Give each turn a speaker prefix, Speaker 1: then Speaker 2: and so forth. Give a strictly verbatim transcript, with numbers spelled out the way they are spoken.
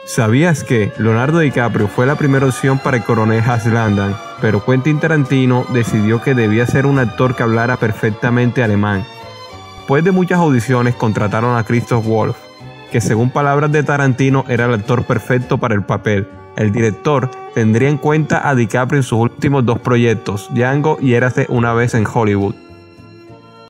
Speaker 1: ¿Sabías que Leonardo DiCaprio fue la primera opción para el coronel Hans Landa, pero Quentin Tarantino decidió que debía ser un actor que hablara perfectamente alemán? Después de muchas audiciones contrataron a Christoph Waltz, que según palabras de Tarantino era el actor perfecto para el papel. El director tendría en cuenta a DiCaprio en sus últimos dos proyectos, Django y Érase una vez en Hollywood.